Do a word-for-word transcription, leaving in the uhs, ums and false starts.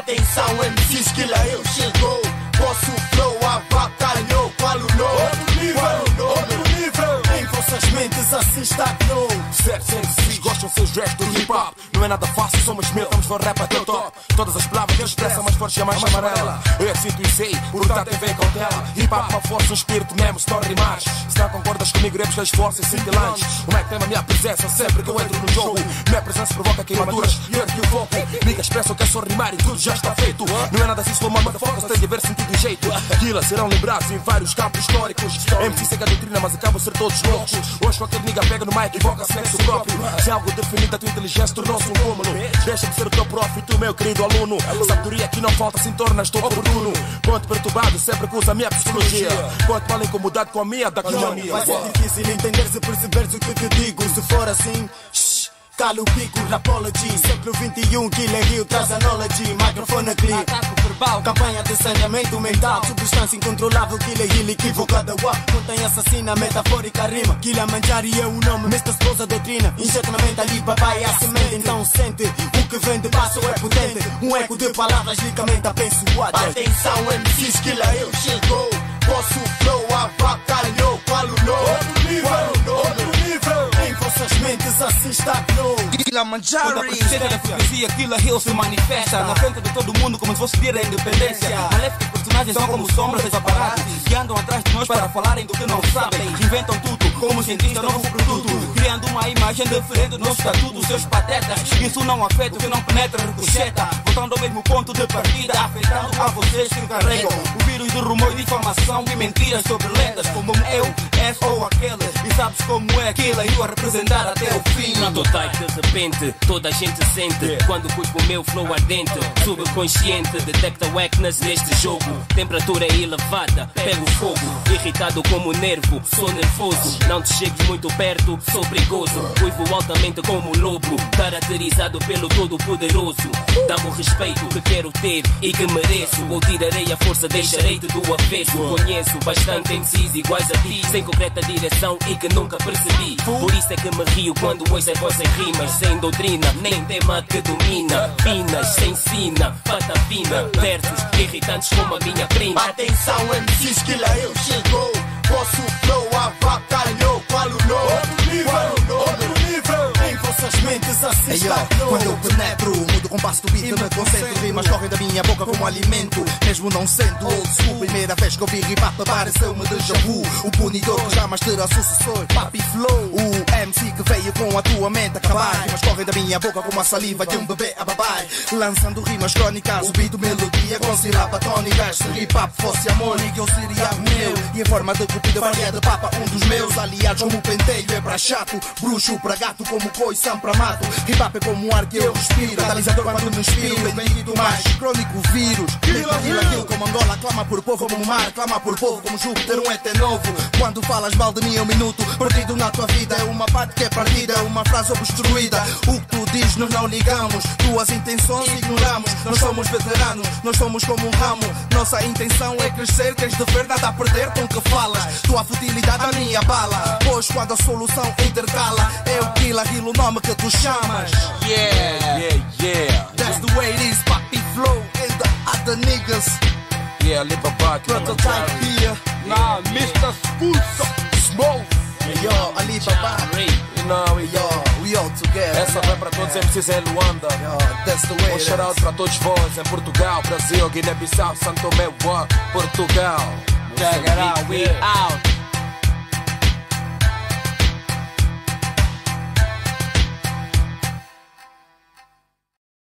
Atenção, M Cs que lá eu chegou. Vosso flow avacalhou. Qual o novo nível? Outro nível. Em vossas mentes assim estagnou. Certos M Cs gostam seus gestos do hip hop. Não é nada fácil, somos mil, vamos for rap até o top. Todas as palavras que expressam mais forte e a mais amarela. Eu é que sinto e sei, portanto T V cautela. Hip hop uma força, um espírito mesmo, se torna rimares. Se não concordas comigo, iremos que esforços e cintilantes. O Mac tem a minha presença sempre que eu entro no jogo. Minha presença provoca queimaduras e eu que o foco. Niggas pensam que é só rimar e tudo já está feito. Não é nada assim, slow mama, focus tem de haver sentido e jeito. Killa serão lembrados em vários campos históricos. M C segue a doutrina, mas acabam ser todos loucos. Hoje qualquer nigga pega no mic e invoca sexo próprio. Se algo definido, a tua inteligência tornou-se um cúmulo. Deixa de ser o teu prof e tu, meu querido aluno. Sabedoria que não falta, se tornas-te oportuno. Ponto perturbado, sempre que usa a minha psicologia. Ponto mal incomodado com a minha da economia. Vai ser difícil entender se perceberes o que te digo. Se for assim, shh, cala o pico, rapology. Século vinte e um, Killa Hill traz a knowledge. Microfone clip, ataque verbal, campanha de saneamento mental. Substância incontrolável, Killa Hill equivocada. Contém assassina, metafórica rima. Killa Manjari é o nome, Mister Esposa doutrina. Injeta na mente ali, papai é a semente. Então sente, o que vem de baixo é potente. Um eco de palavras ricamente abençoadas. Atenção, M Cs, Killa Hill chegou. Vosso flow avacalhou. Qual o novo nível? Outro nível. Em vossas mentes assim estagnou. Killa Manjari. Quando a presidência da freguesia, Killa Hill se manifesta na frente de todo mundo como se fosse dia da independência. Maléficos personagens são como sombras desaparadas que andam atrás de nós para falarem do que não sabem. Inventam tudo como cientista, novo produto, criando uma imagem diferente do nosso estatuto. Seus patetas, isso não afeta o que não penetra, ricocheta, voltando ao mesmo ponto de partida, afetando a vocês que carregam o vírus de rumor e difamação e mentiras sobre lendas como eu, esse ou aquele. E sabes como é Killa Hill a representar até o fim. Nada type de repente, toda a gente sente quando cuspo o meu flow ardente. Subconsciente, detecta wackness neste jogo. Temperatura é elevada, pego fogo. Irritado como nervo, sou nervoso. Não te chegues muito perto, sou perigoso. Uivo altamente como lobo, caracterizado pelo todo-poderoso. Dá-me o respeito que quero ter e que mereço. Ou tirarei a força, deixarei-te do avesso. Conheço bastante M Cs iguais a ti, sem concreta direção e que nunca percebi. Por isso é que me rio quando ouço as vossas rimas. Sem doutrina, nem tema que domina. Finas, sem sina, patapina. Versos irritantes como a minha prima. Atenção, M Cs, Killa Hill chegou. Vosso flow avacalhou. Qual o novo nível? Outro nível. Em vossas mentes assim estagnou. Quando eu penetro, mudo o compasso do beat e me concentro. Rimas correm da minha boca como alimento, mesmo não sendo old school. Primeira vez que ouvi hip hop pareceu-me déjà vu. O punidor que jamais terá sucessor, Papi Flow. O M C que veio com a tua mente acabar. Rimas correm da minha boca como a saliva de um bebê a babai. Lançando rimas crónicas, o beat melodia com sílaba tónicas. Se hip hop fosse amor, eu seria meu. E em forma de cupida faria de papa um dos meus aliados. Como penteio é pra chato, bruxo pra gato, como coição pra mato. Hip hop é como o ar que eu respiro, catalisador quando me inspiro. Bem-vindo mais crônico vírus. Killa Hill como Angola, clama por povo como o mar, clama por povo como Júpiter, um E T novo. Quando falas mal de mim é um minuto perdido na tua vida. É uma parte que é partida, é uma frase obstruída. O que tu dizes nós não ligamos, tuas intenções ignoramos. Nós somos veteranos, nós somos como um ramo. Nossa intenção é crescer, tens de ver nada a perder com o que falas. Tua futilidade a minha bala, pois quando a solução intercala é o Killa Hill o nome que tu chamas. Yeah, yeah, yeah. That's the way it is, Papi Flow and the other niggas. Yeah, Alibaba, Prototype here. Nah, Mister Spulso, Smoke. Yo, Alibaba. You know, we, Yo, we all together. essa vai para todos os M Cs em Luanda. Yo, that's the way Um it shout out is. para todos vós em Portugal, Brasil, Guiné-Bissau, Santo Tomé, Portugal. Check it out, we out.